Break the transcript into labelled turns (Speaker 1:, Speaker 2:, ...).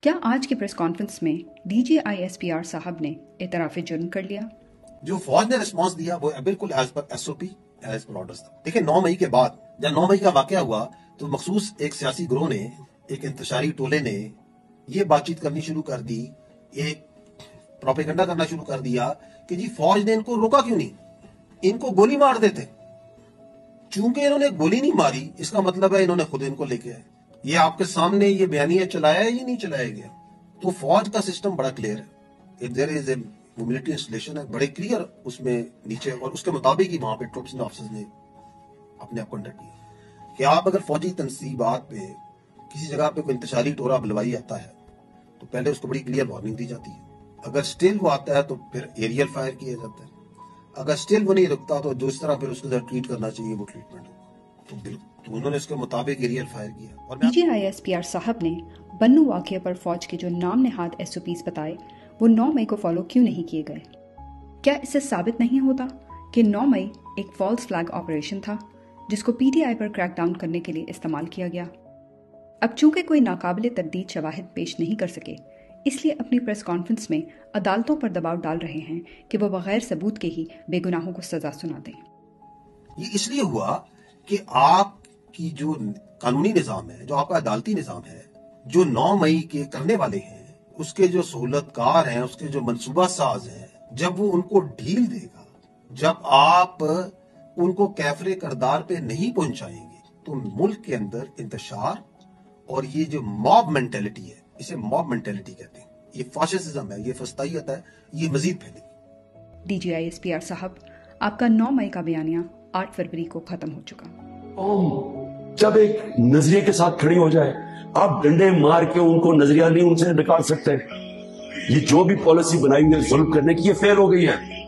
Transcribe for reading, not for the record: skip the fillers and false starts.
Speaker 1: क्या आज की प्रेस कॉन्फ्रेंस में DGISPR साहब ने एतराफ़ जुर्म कर लिया?
Speaker 2: जो फौज ने रिस्पांस दिया वो बिल्कुल as per SOP as per orders था। देखिए 9 मई के बाद जब 9 मई का वाकया हुआ तो मखसूस एक सियासी ग्रोह ने, एक इंतशारी टोले ने ये बातचीत करनी शुरू कर दी, एक प्रोपेगेंडा करना शुरू कर दिया कि जी फौज ने इनको रोका क्यों नहीं, इनको गोली मार देते। चूंकि इन्होंने गोली नहीं मारी इसका मतलब है इन्होंने खुद इनको लेके आए। ये आपके सामने ये बयानिया चलाया है या नहीं चलाया गया। तो फौज का सिस्टम बड़ा क्लियर है, if there is a military installation है, बड़े क्लियर उसमें नीचे, और उसके मुताबिक ही वहां पे ट्रूप्स ऑफिसर्स ने अपने आप कंडक्ट किया कि आप अगर फौजी तनसीबात पे किसी जगह पे कोई इंतशारी टोला बुलवाई आता है तो पहले उसको बड़ी क्लियर वार्निंग दी जाती है। अगर स्टिल वो आता है तो फिर एरियल फायर किया जाता है। अगर स्टिल वो नहीं रुकता तो जिस तरह फिर उसके साथ ट्रीट करना चाहिए वो ट्रीटमेंट होगा। तो उन्होंने उसके मुताबिक एरियल फायर किया। और
Speaker 1: DGISPR साहब ने बन्नू वाकये पर फौज के जो नाम नेहाद SOPs बताए वो 9 मई को फॉलो क्यों नहीं किए गए? क्या इससे साबित नहीं होता कि 9 मई एक फॉल्स फ्लैग ऑपरेशन था जिसको PTI पर क्रैकडाउन करने के लिए इस्तेमाल किया गया? अब चूंकि कोई नाकाबिले तरदीद शवाहिद पेश नहीं कर सके, इसलिए अपनी प्रेस कॉन्फ्रेंस में अदालतों पर दबाव डाल रहे हैं कि वो बगैर सबूत के ही बेगुनाहों को सजा सुना दें।
Speaker 2: ये इसलिए हुआ कि आपकी जो कानूनी निजाम है, जो आपका अदालती निजाम है, जो 9 मई के करने वाले हैं, उसके जो सहूलतकार हैं, उसके जो मंसूबा साज हैं, जब वो उनको ढील देगा, जब आप उनको कैफरे करदार पे नहीं पहुंचाएंगे तो मुल्क के अंदर इंतशार और ये जो मॉब मेंटेलिटी है, इसे मॉब मेंटेलिटी कहते हैं, ये फाशिज्म है, ये फस्तायत है, ये मजीद फैलेगी।
Speaker 1: DGISPR साहब, आपका 9 मई का बयानिया 8 फरवरी को खत्म हो चुका।
Speaker 3: जब एक नजरिए के साथ खड़ी हो जाए, आप डंडे मार के उनको नजरिया नहीं उनसे निकाल सकते। ये जो भी पॉलिसी बनाई है जुल्म करने की, ये फेल हो गई है।